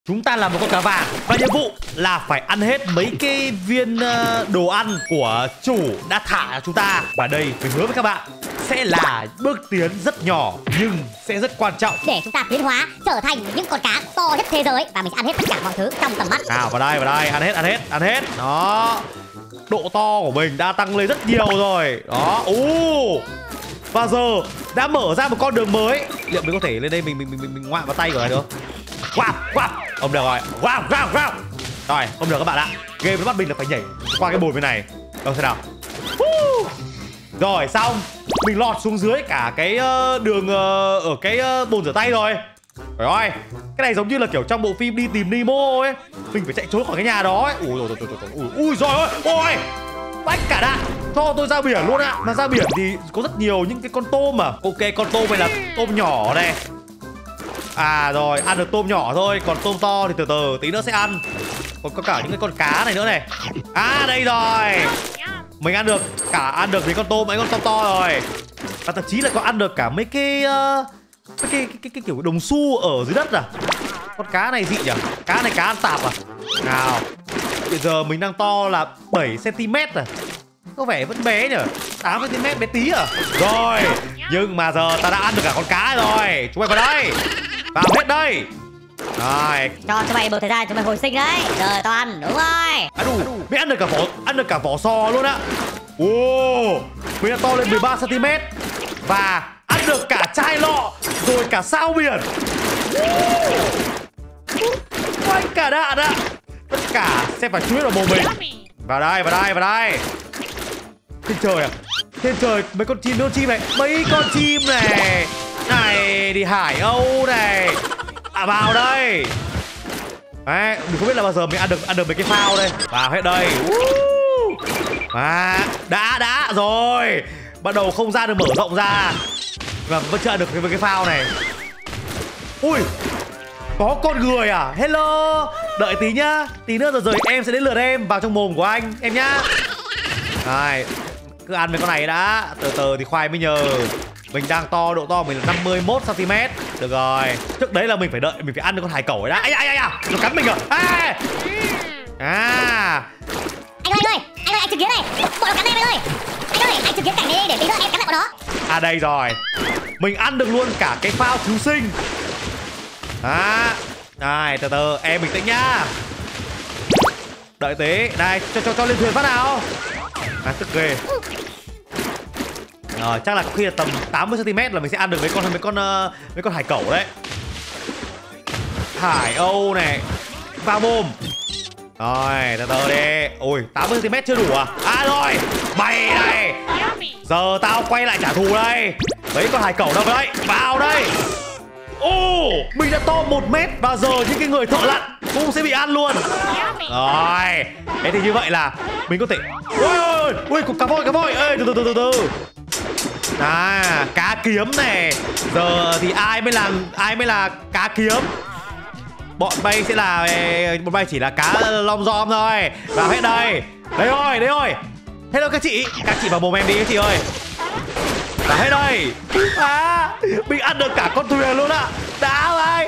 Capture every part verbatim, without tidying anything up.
Chúng ta là một con cá vàng và nhiệm vụ là phải ăn hết mấy cái viên uh, đồ ăn của chủ đã thả cho chúng ta. Và đây mình hứa với các bạn sẽ là bước tiến rất nhỏ nhưng sẽ rất quan trọng để chúng ta tiến hóa trở thành những con cá to nhất thế giới và mình sẽ ăn hết tất cả mọi thứ trong tầm mắt. Nào vào đây, vào đây, ăn hết, ăn hết, ăn hết. Đó, độ to của mình đã tăng lên rất nhiều rồi. Đó, u và giờ đã mở ra một con đường mới. Liệu mình có thể lên đây mình mình mình mình, mình ngoạm vào tay của này được không? Wow, wow, ông được rồi. Wow, wow, wow. Rồi, không được các bạn ạ. Game nó bắt mình là phải nhảy qua cái bồn bên này. Đâu xem nào. Uh. Rồi xong, mình lọt xuống dưới cả cái uh, đường uh, ở cái uh, bồn rửa tay rồi. Rồi, cái này giống như là kiểu trong bộ phim đi tìm Nemo ấy. Mình phải chạy trốn khỏi cái nhà đó ấy. Ui rồi rồi rồi rồi. Ui rồi ơi. Ôi. Bách cả đạn. Cho tôi ra biển luôn ạ. Mà ra biển thì có rất nhiều những cái con tôm mà. Ok, con tôm này là tôm nhỏ này. À rồi, ăn được tôm nhỏ thôi. Còn tôm to thì từ từ, tí nữa sẽ ăn. Còn có cả những cái con cá này nữa này. À đây rồi. Mình ăn được, cả ăn được mấy con tôm, mấy con tôm to rồi. Và thậm chí là có ăn được cả mấy cái uh, mấy cái, cái, cái, cái kiểu đồng xu ở dưới đất à. Con cá này gì nhỉ? Cá này cá ăn tạp à? Nào. Bây giờ mình đang to là bảy xăng ti mét à. Có vẻ vẫn bé nhỉ? tám xăng ti mét bé tí à? Rồi. Nhưng mà giờ ta đã ăn được cả con cá rồi. Chúng mày vào đây. Vào hết đây. Rồi. Cho chúng mày một thời gian chúng mày hồi sinh đấy. Rồi tao ăn, đúng rồi. À đủ, mình ăn được cả vỏ, ăn được cả vỏ sò luôn á. Ồ, mình đã to lên mười ba xăng ti mét. Và ăn được cả chai lọ. Rồi cả sao biển. Quanh cả đạn ạ. Tất cả sẽ phải chui vào mồm mình. Vào đây, vào đây, vào đây. Trên trời à? Trên trời mấy con chim, mấy con chim này. Mấy con chim này. Này, đi Hải Âu này. À vào đây. Đấy, mình không biết là bao giờ mình ăn được ăn được mấy cái phao đây. Vào hết đây. À, đã đã rồi. Bắt đầu không gian được mở rộng ra. Và vẫn chưa ăn được cái, cái phao này. Ui, có con người à? Hello. Đợi tí nhá. Tí nữa rồi rồi em sẽ đến lượt em vào trong mồm của anh em nhá. Rồi, cứ ăn mấy con này đã. Từ từ thì khoai mới nhờ. Mình đang to, độ to mình là năm mươi mốt xăng ti mét. Được rồi. Trước đấy là mình phải đợi, mình phải ăn được con hải cẩu ấy đã. Ai ai ai à, nó cắn mình rồi. À. À. Anh ơi, anh ơi, anh ơi, anh chứng kiến này. Bọn nó cắn em anh ơi. Anh ơi, anh chứng kiến cảnh này để tí nữa em cắn lại bọn nó. À đây rồi. Mình ăn được luôn cả cái phao cứu sinh. À. Này, từ từ, em bình tĩnh nhá. Đợi tí. Này, cho cho cho lên thuyền phát nào. À, tức ghê. Rồi, chắc là có khi là tầm tám mươi xăng ti mét là mình sẽ ăn được mấy con mấy con uh, mấy con hải cẩu đấy. Hải Âu này. Vào mồm. Rồi, từ từ đi. Ôi, tám mươi xăng ti mét chưa đủ à? À rồi, mày này. Giờ tao quay lại trả thù đây. Mấy con hải cẩu đâu đấy. Vào đây. Ồ, mình đã to một mét. Và giờ những cái người thợ lặn cũng sẽ bị ăn luôn. Rồi. Thế thì như vậy là mình có thể. Ôi ôi, ôi, cá voi, cá voi. Ê, từ từ từ từ từ. À, cá kiếm này. Giờ thì ai mới là ai mới là cá kiếm? Bọn bay sẽ là bọn bay chỉ là cá long giom thôi. Vào hết đây. Đây rồi, đây rồi. Hello các chị. Các chị vào mồm em đi các chị ơi. Vào hết đây. À, mình ăn được cả con thuyền luôn ạ. Đã vậy.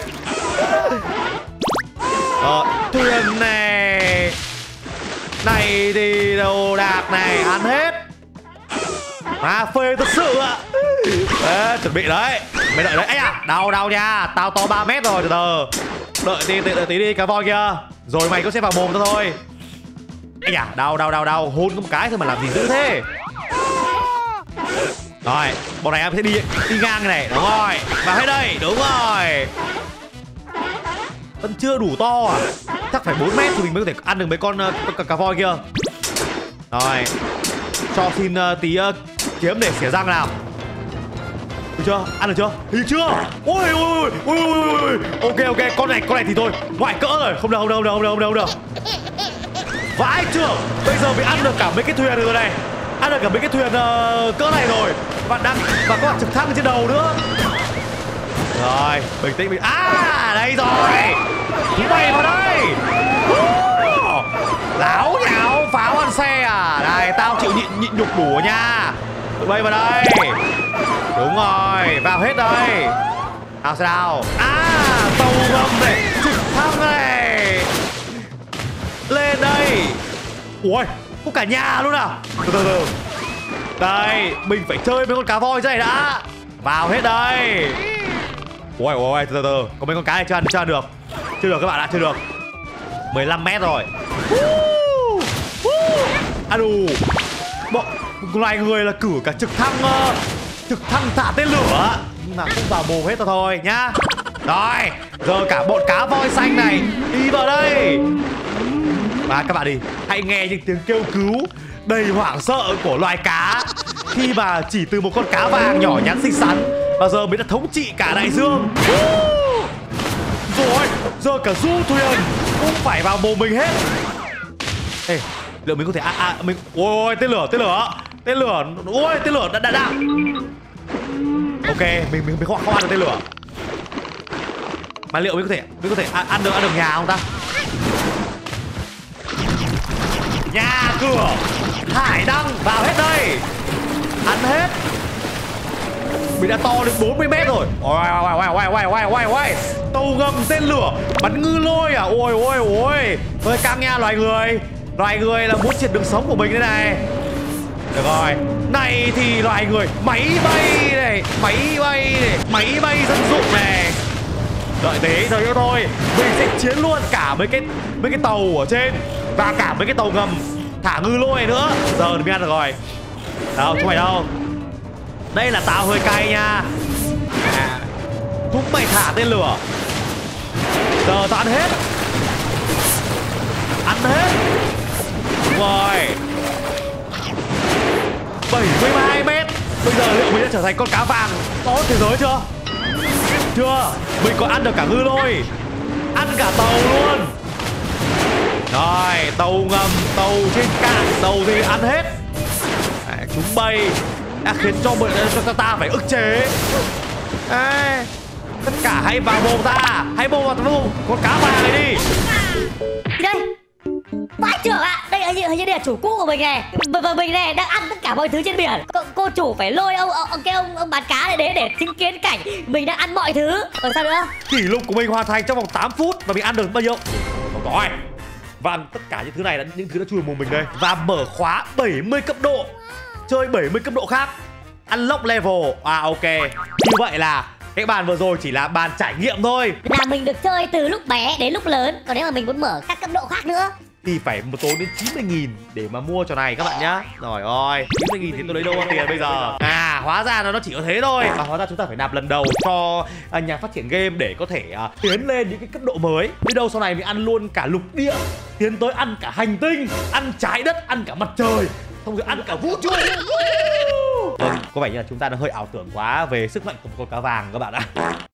Ờ, thuyền này. Này thì đồ đạc này ăn hết. À, phê thật sự ạ. Đấy, chuẩn bị đấy. Mày đợi đấy. Ây à, đau đau nha. Tao to ba mét rồi, từ từ. Đợi tí, đợi tí đi cá voi kia. Rồi mày có sẽ vào mồm tao thôi. Ây à, đau đau đau đau. Hôn có một cái thôi mà làm gì dữ thế. Rồi, bọn này em sẽ đi đi ngang này. Đúng rồi, vào hết đây. Đúng rồi. Vẫn chưa đủ to à? Chắc phải bốn mét thì mình mới có thể ăn được mấy con uh, cá voi kia. Rồi. Cho xin uh, tí uh, kiếm để xỉa răng nào. Được chưa? Ăn được chưa? Được chưa? Ôi ôi ôi ôi. Ok ok, con này con này thì thôi, ngoại cỡ rồi, không được không được không được không được không được, không được. Vãi chưa? Bây giờ mình ăn được cả mấy cái thuyền rồi này. Ăn được cả mấy cái thuyền uh, cỡ này rồi. Và đang và có trực thăng trên đầu nữa. Rồi, bình tĩnh mình. À, đây rồi. Chúng mày vào đây. Uh, láo nháo pháo ăn xe à? Đây, tao chịu nhịn nhịn nhục đủ nha. Tụi bay vào đây. Đúng rồi, vào hết đây. Nào sao nào? À, tàu ngầm này. thăng này. Lên đây. Ui, có cả nhà luôn à. Từ từ từ. Đây, mình phải chơi với con cá voi này đã. Vào hết đây. Ui, ui, từ từ, có mấy con cá này chưa ăn, chưa ăn được. Chưa được các bạn ạ, chưa được. mười lăm mét rồi. À đủ. Bọn loài người là cử cả trực thăng uh, trực thăng thả tên lửa. Nhưng mà cũng vào mồm hết rồi thôi nhá. Rồi, giờ cả bọn cá voi xanh này đi vào đây. Và các bạn đi, hãy nghe những tiếng kêu cứu đầy hoảng sợ của loài cá khi mà chỉ từ một con cá vàng nhỏ nhắn xinh xắn và giờ mới đã thống trị cả đại dương. Rồi, giờ cả du thuyền cũng phải vào mồm mình hết. Ê, liệu mình có thể à, à mình ôi tên lửa tên lửa tên lửa ôi tên lửa đã đã đã. Ok, mình mình mình không, không ăn được tên lửa. Mà liệu mình có thể mình có thể ăn, ăn được ăn được nhà không ta? Nhà cửa hải đăng vào hết đây, ăn hết. Mình đã to đến bốn mươi mét rồi. Ôi ôi ôi ôi ôi ôi ôi. Tàu ngầm tên lửa bắn ngư lôi à? Ôi ôi ôi. Hơi căng nha loài người. Loài người là muốn triệt đường sống của mình thế này. Được rồi. Này thì loài người máy bay này, máy bay này, máy bay dân dụng này. Đợi tí rồi nữa thôi. Mình sẽ chiến luôn cả mấy cái mấy cái tàu ở trên và cả mấy cái tàu ngầm thả ngư lôi này nữa. Giờ mình ăn được rồi. Đâu, không phải đâu. Đây là tao hơi cay nha. À, chúng mày thả tên lửa. Giờ tao ăn hết. Ăn hết. Rồi bảy mươi hai mét. Bây giờ liệu mình đã trở thành con cá vàng to thế giới chưa? Chưa. Mình còn ăn được cả ngư lôi, ăn cả tàu luôn. Rồi, tàu ngầm, tàu trên cạn, tàu thì ăn hết. À, chúng bay đã khiến cho mình cho ta phải ức chế. À, tất cả hãy vào mồm ta, hãy mồm vào mồm con cá vàng này đi. Đây bác trưởng ạ, à, đây hình như, hình như đây là chủ cũ của mình này. Và mình này đang ăn tất cả mọi thứ trên biển. Cô, cô chủ phải lôi ông ông cái ông, ông bán cá này đến để chứng kiến cảnh mình đang ăn mọi thứ. Rồi sao nữa? Kỷ lục của mình hoàn thành trong vòng tám phút và mình ăn được bao nhiêu? Rồi. Và tất cả những thứ này là những thứ đã chui vào mồm mình đây. Và mở khóa bảy mươi cấp độ, chơi bảy mươi cấp độ khác, unlock level. À ok. Như vậy là cái bàn vừa rồi chỉ là bàn trải nghiệm thôi. Là mình được chơi từ lúc bé đến lúc lớn. Còn nếu mà mình muốn mở các cấp độ khác nữa thì phải một tốn đến chín mươi nghìn để mà mua trò này các bạn nhá. Rồi ơi, chín mươi nghìn thì tôi lấy đâu ra tiền bây giờ? À, hóa ra là nó chỉ có thế thôi. Và hóa ra chúng ta phải nạp lần đầu cho à, nhà phát triển game để có thể à, tiến lên những cái cấp độ mới. Biết đâu sau này mình ăn luôn cả lục địa, tiến tới ăn cả hành tinh, ăn trái đất, ăn cả mặt trời, xong rồi ăn cả vũ trụ. Vâng, có vẻ như là chúng ta đã hơi ảo tưởng quá về sức mạnh của một con cá vàng các bạn ạ.